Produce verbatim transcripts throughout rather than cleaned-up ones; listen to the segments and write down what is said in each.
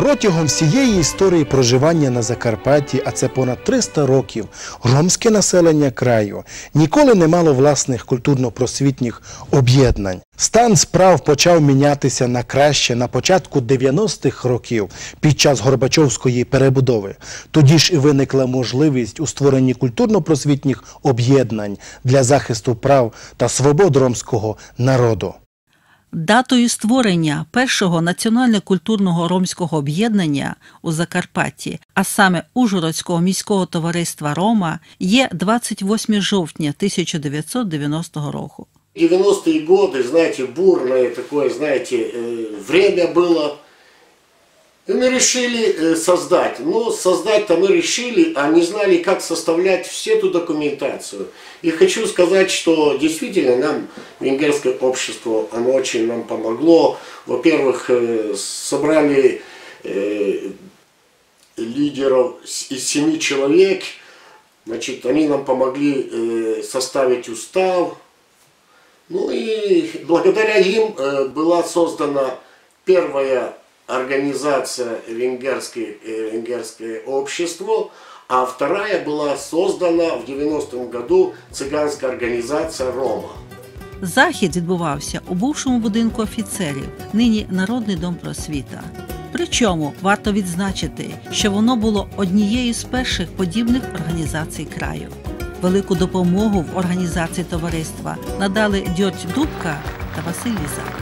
Протягом всієї історії проживання на Закарпатті, а це понад триста років, ромське населення краю ніколи не мало власних культурно-просвітніх об'єднань. Стан справ почав мінятися на краще на початку дев'яностих років під час Горбачовської перебудови. Тоді ж і виникла можливість у створенні культурно-просвітніх об'єднань для захисту прав та свобод ромського народу. Датою створення першого національно-культурного ромського об'єднання у Закарпатті, а саме Ужгородського міського товариства «Рома», є двадцять восьмого жовтня тисяча дев'ятсот дев'яностого року. девяностые годы, знаете, бурное такое, знаете, время было. И мы решили создать. Но создать-то мы решили, а не знали, как составлять всю эту документацию. И хочу сказать, что действительно нам венгерское общество, оно очень нам помогло. Во-первых, собрали э, лидеров из семи человек. Значит, они нам помогли э, составить устав. Ну и благодаря им э, была создана первая организация венгерское, венгерское общество, а вторая была создана в девяностом году цыганская организация «Рома». Захід відбувався у бувшому будинку офіцерів, нині Народний дом просвіта. Причому варто відзначити, що воно було однією з перших подібних організацій краю. Велику допомогу в організації товариства надали Дьоть Дубка та Василь Лізак.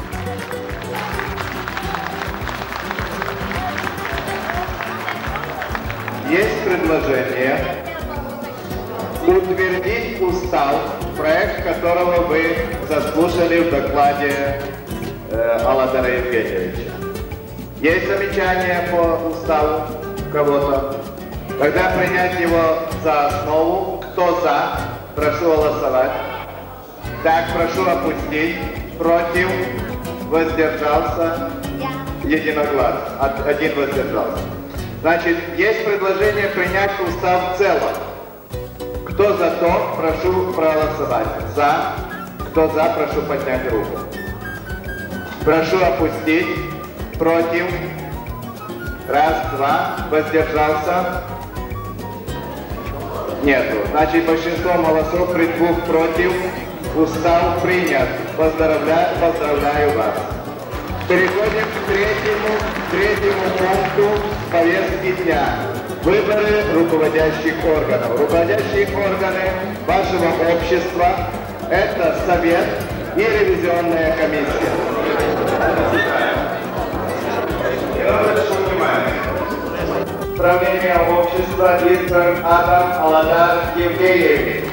Есть предложение утвердить устав, проект которого вы заслушали в докладе э, Аладара Евгеньевича. Есть замечания по уставу кого-то? Тогда принять его за основу. Кто за? Прошу голосовать. Так, прошу опустить. Против? Воздержался? Единогласно. Один воздержался. Значит, есть предложение принять устав в целом. Кто за то, прошу проголосовать. За. Кто за, прошу поднять руку. Прошу опустить. Против. Раз, два. Воздержался. Нету. Значит, большинством голосов при двух против устав принят. Поздравляю, поздравляю вас. Переходим к третьему, третьему пункту повестки дня. Выборы руководящих органов. Руководящие органы вашего общества – это совет и ревизионная комиссия. Правление общества избран Адам Аладар Евгеньевич.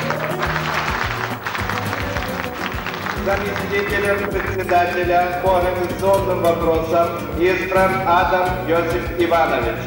Заместителем председателя по организационным вопросам избран Адам Йосиф Иванович.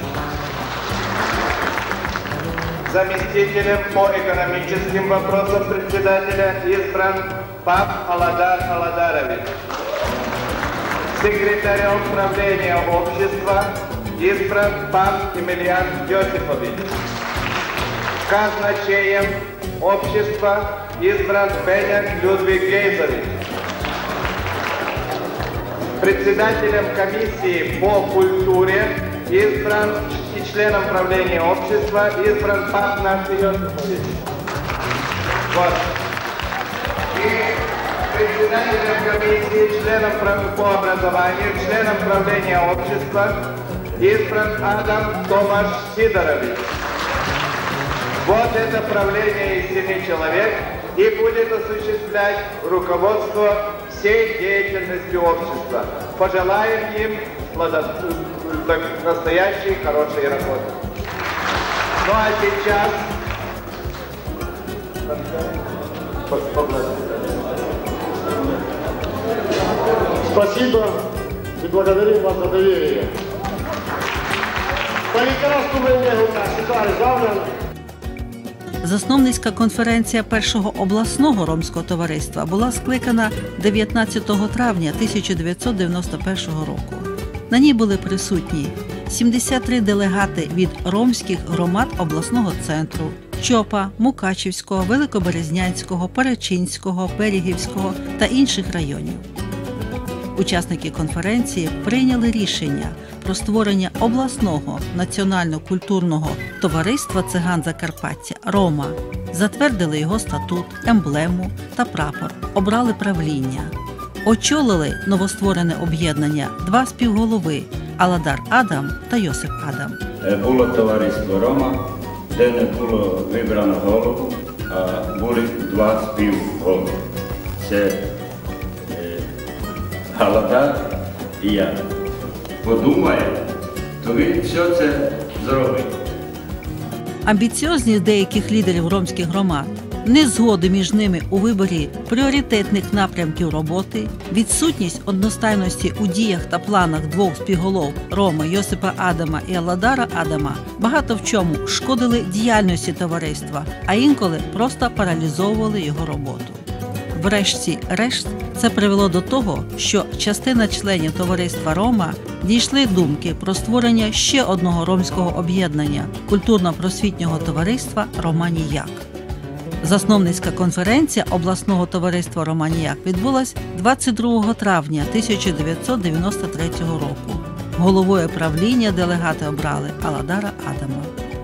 Заместителем по экономическим вопросам председателя избран Пап Аладар Аладарович. Секретарем правления общества избран Пап Емельян Йосифович. Казначеем общества избран Пеняк Людвиг Гейзович. Председателем комиссии по культуре избран и членом правления общества избран Пап Нахти Йосифович. Вот. И председателем комиссии, членом по образованию, членом правления общества избран Адам Томаш Сидорович. Вот это правление из семи человек и будет осуществлять руководство всей деятельностью общества. Пожелаем им настоящей хорошей работы. Ну а сейчас... Спасибо и благодарим вас за доверие. Засновницька конференція першого обласного ромського товариства була скликана дев'ятнадцятого травня тисяча дев'ятсот дев'яносто першого року. На ній були присутні сімдесят три делегати від ромських громад обласного центру – Чопа, Мукачівського, Великоберезнянського, Перечинського, Берегівського та інших районів. Учасники конференції прийняли рішення про створення обласного національно-культурного товариства циган Закарпаття «Рома». Затвердили його статут, емблему та прапор, обрали правління. Очолили новостворене об'єднання два співголови – Аладар Адам та Йосип Адам. Було товариство «Рома», де не було вибрано голову, а були два співголови. Це е, Аладар і я. Подумає, то він все це зробить. Амбіціозність деяких лідерів ромських громад, незгоди між ними у виборі пріоритетних напрямків роботи, відсутність одностайності у діях та планах двох співголов Роми Йосипа Адама і Аладара Адама багато в чому шкодили діяльності товариства, а інколи просто паралізовували його роботу. Врешті-решт, це привело до того, що частина членів товариства «Рома» дійшли думки про створення ще одного ромського об'єднання – культурно-просвітнього товариства «Романіяк». Засновницька конференція обласного товариства «Романіяк» відбулась двадцять другого травня тисяча дев'ятсот дев'яносто третього року. Головою правління делегати обрали Аладара Адама.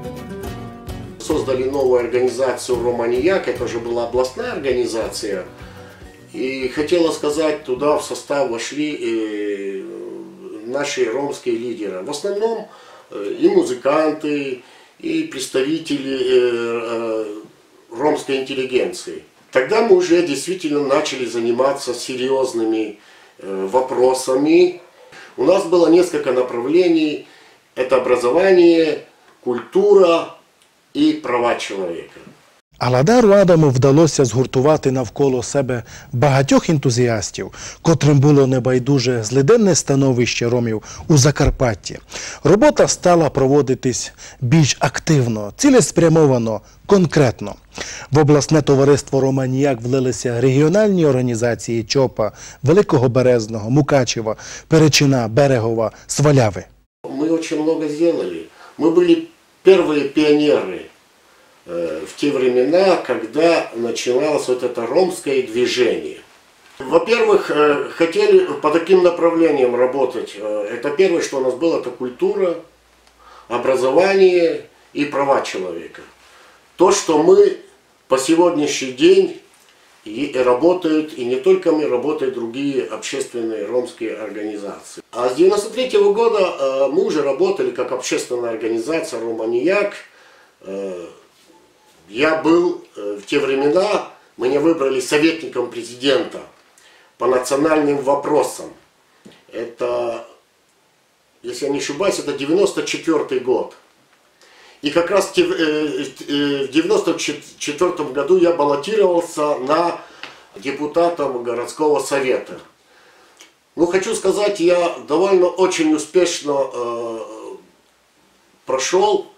Создали новую организацию «Романіяк», это уже была областная организация. И хотела сказать, туда в состав вошли э, наши ромские лидеры. В основном э, и музыканты, и представители э, э, ромской интеллигенции. Тогда мы уже действительно начали заниматься серьезными э, вопросами. У нас было несколько направлений. Это образование, культура і права чоловіка. Аладару Адаму вдалося згуртувати навколо себе багатьох ентузіастів, котрим було небайдуже злиденне становище ромів у Закарпатті. Робота стала проводитись більш активно, цілеспрямовано, конкретно. В обласне товариство «Романіяк» влилися регіональні організації ЧОПа, Великого Березного, Мукачева, Перечина, Берегова, Сваляви. Ми дуже багато зробили. Ми були первые пионеры э, в те времена, когда начиналось вот это ромское движение. Во-первых, э, хотели по таким направлениям работать. Это первое, что у нас было, это культура, образование и права человека. То, что мы по сегодняшний день и работают, и не только мы, работают другие общественные ромские организации. А с девяносто третьего года э, мы уже работали как общественная организация «Романіяк». Э, я был э, в те времена, меня выбрали советником президента по национальным вопросам. Это, если я не ошибаюсь, это девяносто четвёртый год. И как раз в девяносто четвёртом году я баллотировался на депутатом городского совета. Ну, хочу сказать, я довольно очень успешно э, прошел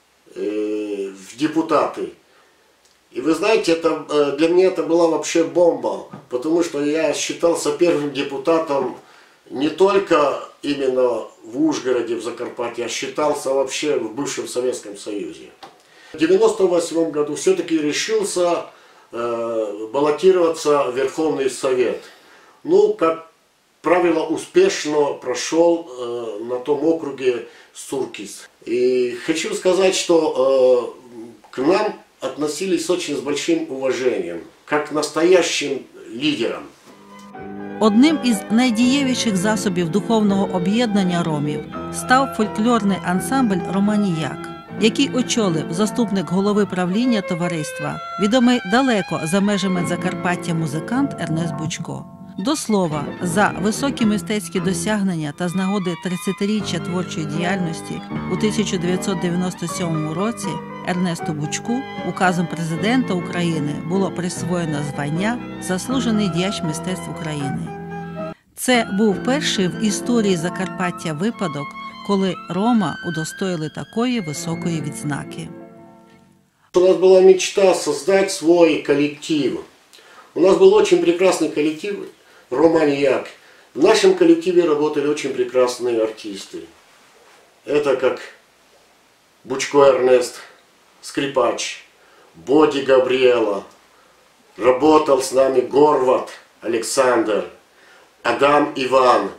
э, в депутаты. И вы знаете, это, э, для меня это была вообще бомба, потому что я считался первым депутатом не только именно в Ужгороде, в Закарпатье, а считался вообще в бывшем Советском Союзе. В девяносто восьмом году все-таки решился э, баллотироваться в Верховный Совет. Ну, как правило, успешно прошел э, на том округе Суркис. И хочу сказать, что э, к нам относились очень с большим уважением, как к настоящим лидерам. Одним із найдієвіших засобів духовного об'єднання ромів став фольклорний ансамбль «Романіяк», який очолив заступник голови правління товариства, відомий далеко за межами Закарпаття музикант Ернест Бучко. До слова, за високі мистецькі досягнення та з нагоди тридцятиріччя творчої діяльності у тисяча дев'ятсот дев'яносто сьомому році Ернесту Бучку указом президента України було присвоєно звання «Заслужений діяч мистецтв України». Це був перший в історії Закарпаття випадок, коли Рома удостоїли такої високої відзнаки. У нас була мечта создать свой коллектив. У нас был очень прекрасный коллектив «Романіяк». В нашем коллективе работали очень прекрасные артисты. Это как Бучко Эрнест, скрипач, Боди Габриэла, работал с нами Горват Александр, Адам Иван.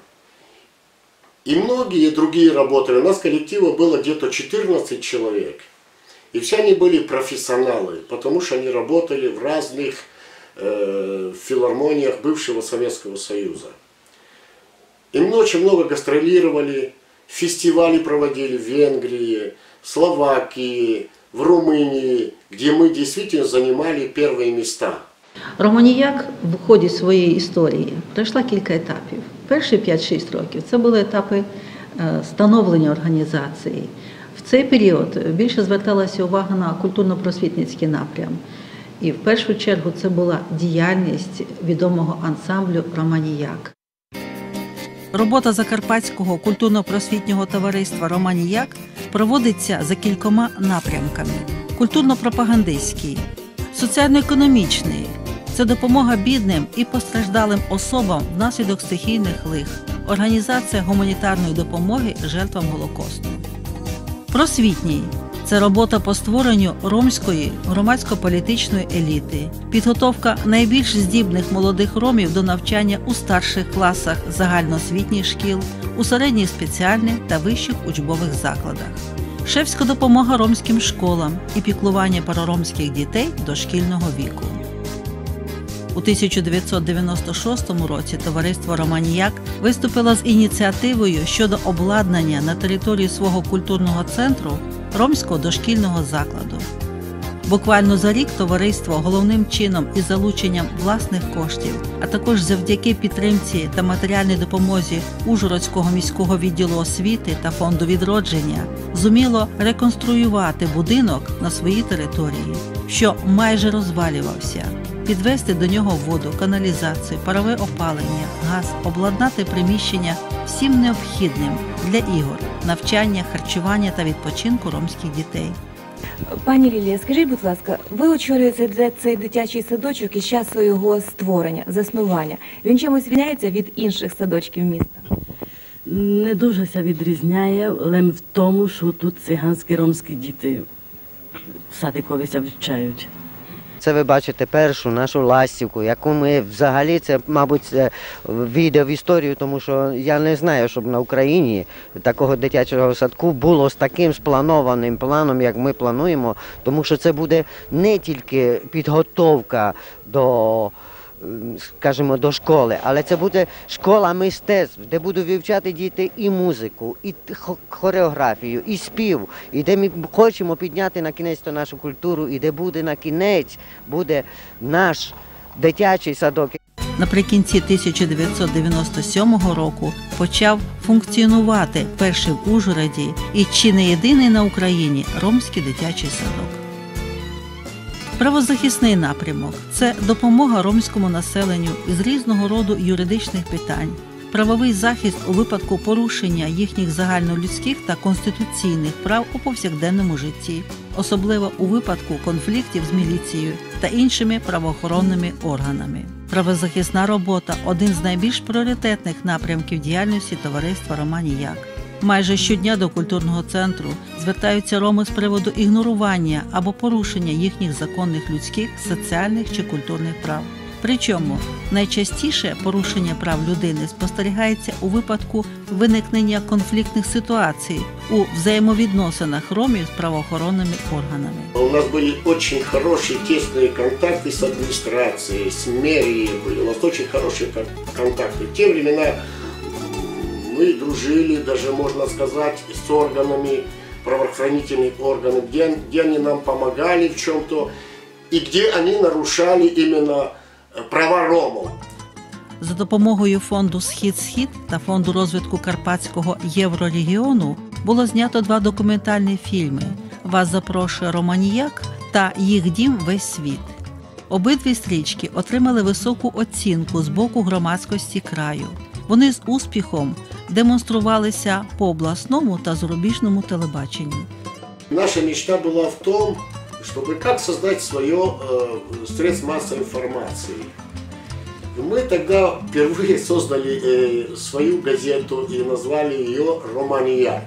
И многие другие работали. У нас коллектива было где-то четырнадцать человек. И все они были профессионалы, потому что они работали в разных э, филармониях бывшего Советского Союза. И мы очень много гастролировали, фестивали проводили в Венгрии, Словакии, в Румынии, где мы действительно занимали первые места. Романіяк в ході своєї історії пройшла кілька етапів. Перші п'ять-шість років це були етапи становлення організації. В цей період більше зверталася увага на культурно-просвітницький напрям. І в першу чергу це була діяльність відомого ансамблю «Романіяк». Робота Закарпатського культурно-просвітнього товариства «Романіяк» проводиться за кількома напрямками. Культурно-пропагандистський, соціально-економічний – це допомога бідним і постраждалим особам внаслідок стихійних лих, організація гуманітарної допомоги жертвам Голокосту. Просвітній – це робота по створенню ромської громадсько-політичної еліти, підготовка найбільш здібних молодих ромів до навчання у старших класах загальноосвітніх шкіл, у середніх спеціальних та вищих учбових закладах. Шефська допомога ромським школам і піклування про ромських дітей дошкільного віку. У тисяча дев'ятсот дев'яносто шостому році товариство «Романіяк» виступило з ініціативою щодо обладнання на території свого культурного центру ромського дошкільного закладу. Буквально за рік товариство головним чином із залученням власних коштів, а також завдяки підтримці та матеріальній допомозі Ужгородського міського відділу освіти та фонду відродження зуміло реконструювати будинок на своїй території, що майже розвалювався, підвести до нього воду, каналізацію, парове опалення, газ, обладнати приміщення всім необхідним для ігор, навчання, харчування та відпочинку ромських дітей. Пані Лілія, скажіть, будь ласка, ви очолюєте цей дитячий садочок із часу його створення, заснування. Він чимось відрізняється від інших садочків міста? Не дуже ся відрізняє, але в тому, що тут циганські ромські діти в садикові ся вивчають. Це ви бачите першу нашу ластівку, яку ми взагалі, це, мабуть, війде в історію, тому що я не знаю, щоб на Україні такого дитячого садку було з таким спланованим планом, як ми плануємо, тому що це буде не тільки підготовка до, скажімо, до школи, але це буде школа мистецтв, де будуть вивчати діти і музику, і хореографію, і спів, і де ми хочемо підняти на кінець нашу культуру, і де буде на кінець буде наш дитячий садок. Наприкінці тисяча дев'ятсот дев'яносто сьомого року почав функціонувати перший в Ужгороді і чи не єдиний на Україні ромський дитячий садок. Правозахисний напрямок – це допомога ромському населенню із різного роду юридичних питань, правовий захист у випадку порушення їхніх загальнолюдських та конституційних прав у повсякденному житті, особливо у випадку конфліктів з міліцією та іншими правоохоронними органами. Правозахисна робота – один з найбільш пріоритетних напрямків діяльності товариства «Романіяк». Майже щодня до культурного центру звертаються роми з приводу ігнорування або порушення їхніх законних людських, соціальних чи культурних прав. Причому найчастіше порушення прав людини спостерігається у випадку виникнення конфліктних ситуацій у взаємовідносинах ромів з правоохоронними органами. У нас були дуже хороші, тісні контакти з адміністрацією, з мерією, у нас дуже хороші контакти. В ті времена мы дружили, даже можно сказать, с органами, правоохранительных органов, где, где они нам помогали в чем-то, и где они нарушали именно права ромов. За допомогою фонду «Схід-Схід» та фонду розвитку Карпатського Єврорегіону було знято два документальні фільми «Вас запрошує Романіяк» та «Їх дім. Весь світ». Обидві стрічки отримали високу оцінку з боку громадськості краю. Вони з успіхом демонструвалися по обласному та зарубіжному телебаченню. Наша мечта була в тому, щоб як створити своє э, средство массовой информации. Мы тогда впервые создали э, свою газету и назвали ее «Романіяк».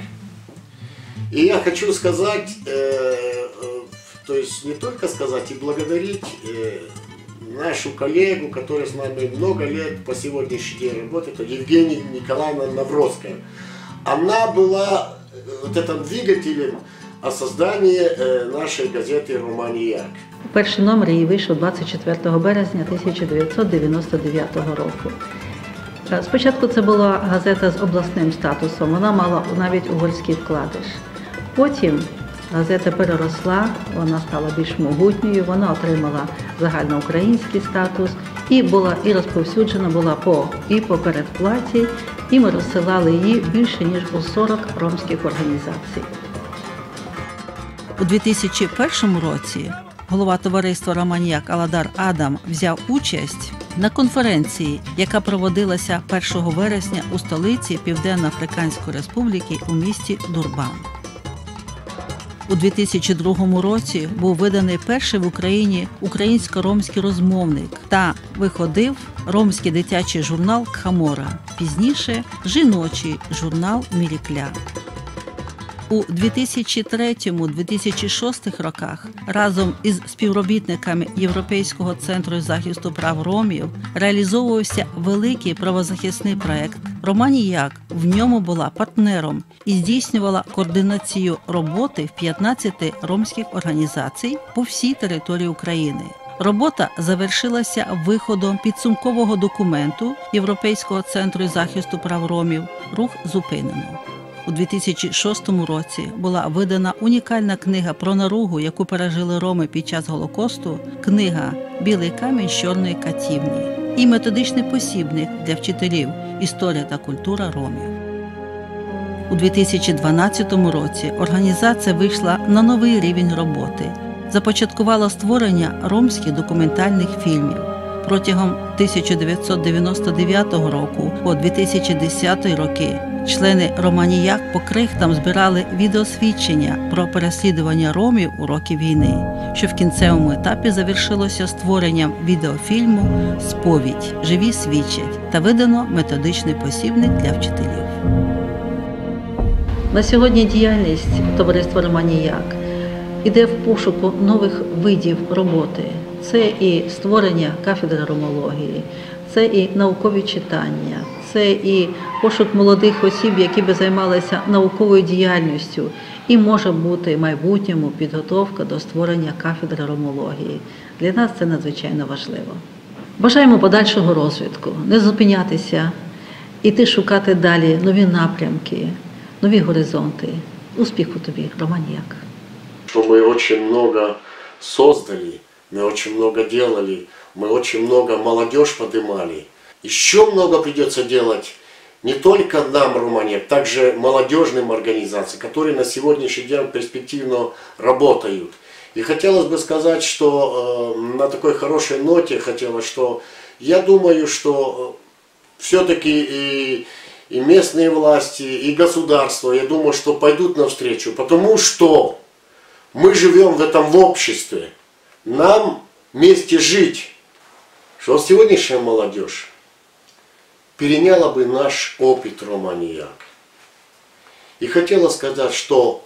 И я хочу сказать, э, э, то есть не только сказать, и благодарить э, нашу коллегу, которая с нами много лет по сегодняшний день работает, Евгения Николаевна Навродская. Она была вот этим двигателем о создании нашей газеты «Романіяк». Перший номер її вийшов двадцять четвертого березня тисяча дев'ятсот дев'яносто дев'ятого року. Спочатку це була газета з обласним статусом, вона мала навіть угорський вкладиш. Потім газета переросла, вона стала більш могутньою, вона отримала загальноукраїнський статус і була і розповсюджена була по, і по передплаті, і ми розсилали її більше, ніж у сорок ромських організацій. У дві тисячі першому році голова товариства «Романіяк» Аладар Адам взяв участь на конференції, яка проводилася першого вересня у столиці Південно-Африканської Республіки у місті Дурбан. У дві тисячі другому році був виданий перший в Україні українсько-ромський розмовник та виходив ромський дитячий журнал «Кхамора», пізніше жіночий журнал «Мілікля». У дві тисячі третьому - дві тисячі шостому роках разом із співробітниками Європейського центру захисту прав ромів реалізовувався великий правозахисний проект «Романіяк». В ньому була партнером і здійснювала координацію роботи в п'ятнадцяти ромських організацій по всій території України. Робота завершилася виходом підсумкового документу Європейського центру захисту прав ромів «Рух зупинено». У дві тисячі шостому році була видана унікальна книга про наругу, яку пережили роми під час Голокосту, книга «Білий камінь з чорної катівні» і методичний посібник для вчителів «Історія та культура ромів». У дві тисячі дванадцятому році організація вийшла на новий рівень роботи, започаткувала створення ромських документальних фільмів. Протягом тисяча дев'ятсот дев'яносто дев'ятого року по дві тисячі десятий роки члени «Романіяк» по крихтам збирали відеосвідчення про переслідування ромів у роки війни, що в кінцевому етапі завершилося створенням відеофільму «Сповідь. Живі свідчать» та видано методичний посібник для вчителів. На сьогодні діяльність товариства «Романіяк» іде в пошуку нових видів роботи. Це і створення кафедри ромології, це і наукові читання, це і пошук молодих осіб, які би займалися науковою діяльністю, і може бути в майбутньому підготовка до створення кафедри ромології. Для нас це надзвичайно важливо. Бажаємо подальшого розвитку, не зупинятися, іти шукати далі нові напрямки, нові горизонти. Успіху тобі, Романіяк! Что мы очень много создали, мы очень много делали, мы очень много молодежь поднимали. Еще много придется делать не только нам, Романіяк, также молодежным организациям, которые на сегодняшний день перспективно работают. И хотелось бы сказать, что э, на такой хорошей ноте хотелось, что я думаю, что все-таки и, и местные власти, и государство, я думаю, что пойдут навстречу, потому что мы живем в этом в обществе, нам вместе жить, что сегодняшняя молодежь переняла бы наш опыт Романіяк. И хотела сказать, что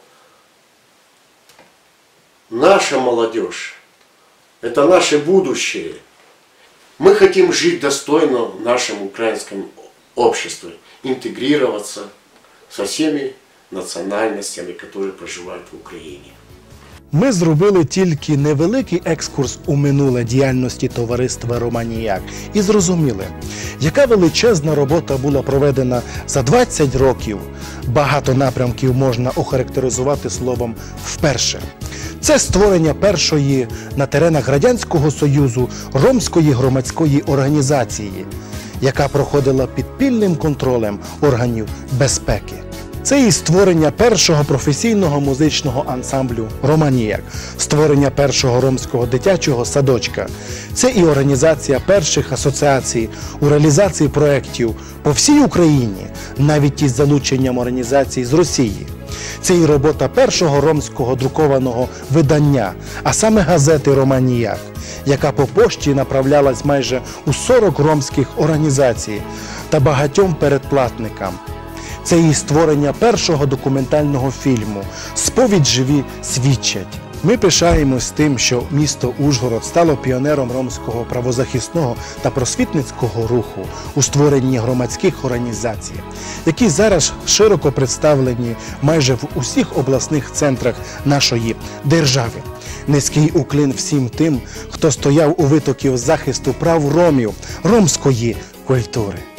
наша молодежь – это наше будущее. Мы хотим жить достойно в нашем украинском обществе, интегрироваться со всеми национальностями, которые проживают в Украине. Ми зробили тільки невеликий екскурс у минуле діяльності товариства «Романіяк» і зрозуміли, яка величезна робота була проведена за двадцять років. Багато напрямків можна охарактеризувати словом «вперше». Це створення першої на теренах Радянського Союзу ромської громадської організації, яка проходила під пильним контролем органів безпеки. Це і створення першого професійного музичного ансамблю «Романіяк», створення першого ромського дитячого садочка. Це і організація перших асоціацій у реалізації проєктів по всій Україні, навіть із залученням організацій з Росії. Це і робота першого ромського друкованого видання, а саме газети «Романіяк», яка по пошті направлялась майже у сорок ромських організацій та багатьом передплатникам. Це і створення першого документального фільму «Сповідь. Живі свідчать». Ми пишаємось тим, що місто Ужгород стало піонером ромського правозахисного та просвітницького руху у створенні громадських організацій, які зараз широко представлені майже в усіх обласних центрах нашої держави. Низький уклін всім тим, хто стояв у витоків захисту прав ромів, ромської культури.